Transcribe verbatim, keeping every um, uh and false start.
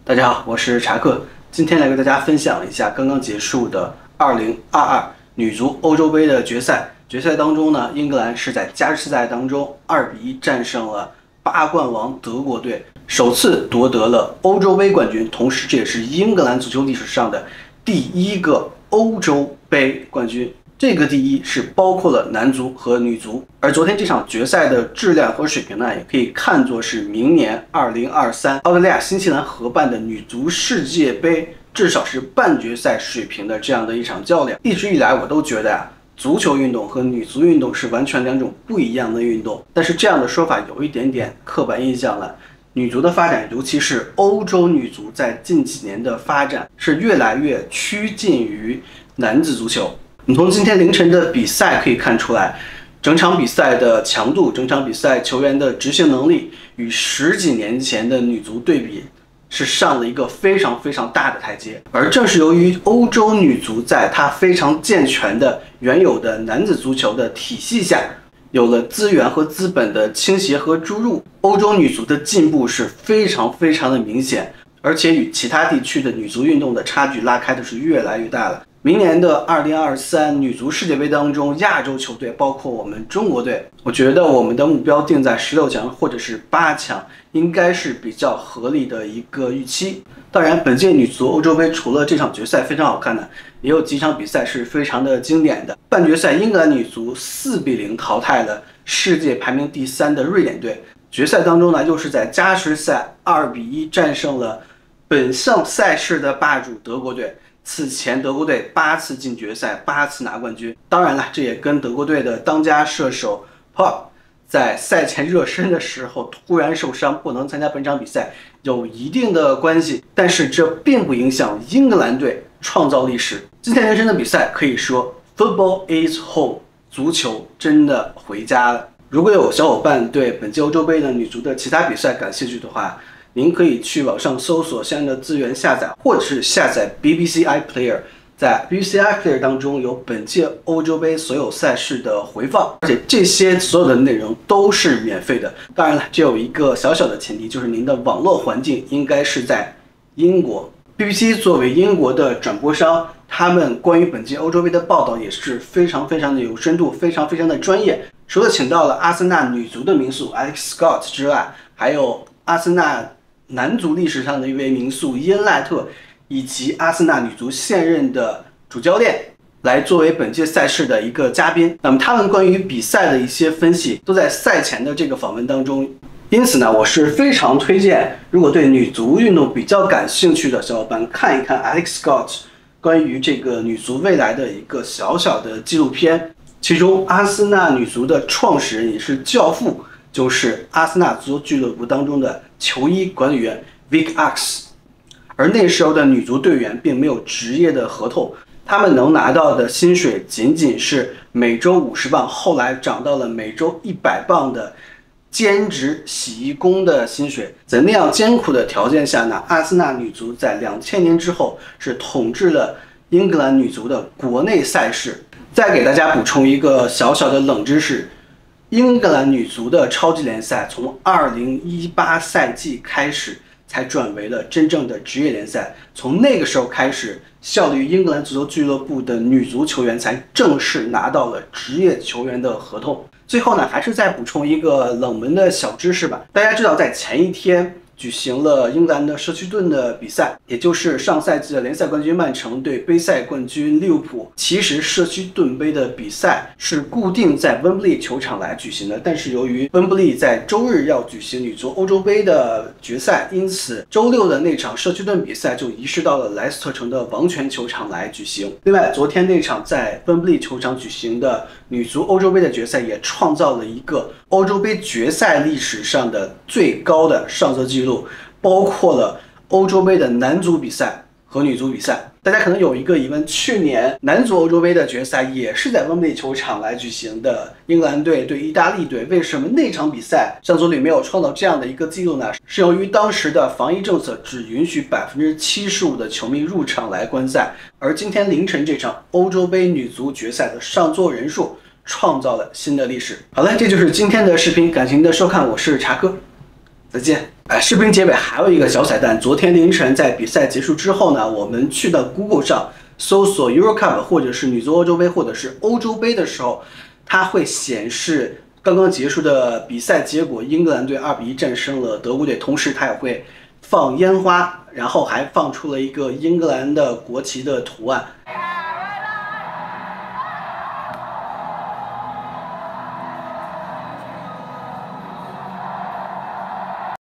大家好，我是查克，今天来给大家分享一下刚刚结束的二零二二女足欧洲杯的决赛。决赛当中呢，英格兰是在加时赛当中二比一战胜了八冠王德国队，首次夺得了欧洲杯冠军，同时这也是英格兰足球历史上的第一个欧洲杯冠军。这个第一是包括了男足和女足，而昨天这场决赛的质量和水平呢，也可以看作是明年二零二三澳大利亚、新西兰合办的女足世界杯至少是半决赛水平的这样的一场较量。一直以来我都觉得啊，足球运动和女足运动是完全两种不一样的运动，但是这样的说法有一点点刻板印象了。女足的发展，尤其是欧洲女足在近几年的发展，是越来越趋近于男子足球。你从今天凌晨的比赛可以看出来，整场比赛的强度，整场比赛球员的执行能力与十几年前的女足对比是上了一个非常非常大的台阶。而正是由于欧洲女足在它非常健全的原有的男子足球的体系下，有了资源和资本的倾斜和注入，欧洲女足的进步是非常非常的明显，而且与其他地区的女足运动的差距拉开的是越来越大了。明年的二零二三女足世界杯当中，亚洲球队包括我们中国队，我觉得我们的目标定在十六强或者是八强，应该是比较合理的一个预期。当然，本届女足欧洲杯除了这场决赛非常好看的，也有几场比赛是非常的经典的。半决赛，英格兰女足四比零淘汰了世界排名第三的瑞典队。决赛当中呢，又是在加时赛二比一战胜了本项赛事的霸主德国队。此前德国队八次进决赛，八次拿冠军。当然了，这也跟德国队的当家射手 Pop 在赛前热身的时候突然受伤，不能参加本场比赛有一定的关系。但是这并不影响英格兰队创造历史。今天凌晨的比赛可以说 Football is home， 足球真的回家了。如果有小伙伴对本届欧洲杯的女足的其他比赛感兴趣的话，您可以去网上搜索相应的资源下载，或者是下载 B B C iPlayer， 在 B B C iPlayer 当中有本届欧洲杯所有赛事的回放，而且这些所有的内容都是免费的。当然了，这有一个小小的前提，就是您的网络环境应该是在英国。B B C 作为英国的转播商，他们关于本届欧洲杯的报道也是非常非常的有深度，非常非常的专业。除了请到了阿森纳女足的名宿 Alex Scott 之外，还有阿森纳男足历史上的一位名宿伊恩·赖特，以及阿森纳女足现任的主教练来作为本届赛事的一个嘉宾。那么他们关于比赛的一些分析都在赛前的这个访问当中。因此呢，我是非常推荐，如果对女足运动比较感兴趣的小伙伴看一看 Alex Scott 关于这个女足未来的一个小小的纪录片。其中阿森纳女足的创始人也是教父，就是阿森纳足球俱乐部当中的球衣管理员 Vic Ox。 而那时候的女足队员并没有职业的合同，他们能拿到的薪水仅仅是每周五十磅，后来涨到了每周一百磅的兼职洗衣工的薪水。在那样艰苦的条件下呢，阿森纳女足在两千年之后是统治了英格兰女足的国内赛事。再给大家补充一个小小的冷知识，英格兰女足的超级联赛从二零一八赛季开始才转为了真正的职业联赛，从那个时候开始，效力于英格兰足球俱乐部的女足球员才正式拿到了职业球员的合同。最后呢，还是再补充一个冷门的小知识吧。大家知道，在前一天举行了英格兰的社区盾的比赛，也就是上赛季的联赛冠军曼城对杯赛冠军利物浦。其实社区盾杯的比赛是固定在温布利球场来举行的，但是由于温布利在周日要举行女足欧洲杯的决赛，因此周六的那场社区盾比赛就移师到了莱斯特城的王权球场来举行。另外，昨天那场在温布利球场举行的女足欧洲杯的决赛也创造了一个欧洲杯决赛历史上的最高的上座记录，包括了欧洲杯的男足比赛和女足比赛。大家可能有一个疑问，去年男足欧洲杯的决赛也是在温布利球场来举行的，英格兰队对意大利队，为什么那场比赛上座率没有创造这样的一个记录呢？是由于当时的防疫政策只允许百分之七十五的球迷入场来观赛，而今天凌晨这场欧洲杯女足决赛的上座人数创造了新的历史。好了，这就是今天的视频，感谢您的收看，我是查克。 再见。哎，视频结尾还有一个小彩蛋，昨天凌晨在比赛结束之后呢，我们去到 Google 上搜索 Eurocup 或者是女足欧洲杯或者是欧洲杯的时候，它会显示刚刚结束的比赛结果，英格兰队二比一战胜了德国队，同时它也会放烟花，然后还放出了一个英格兰的国旗的图案。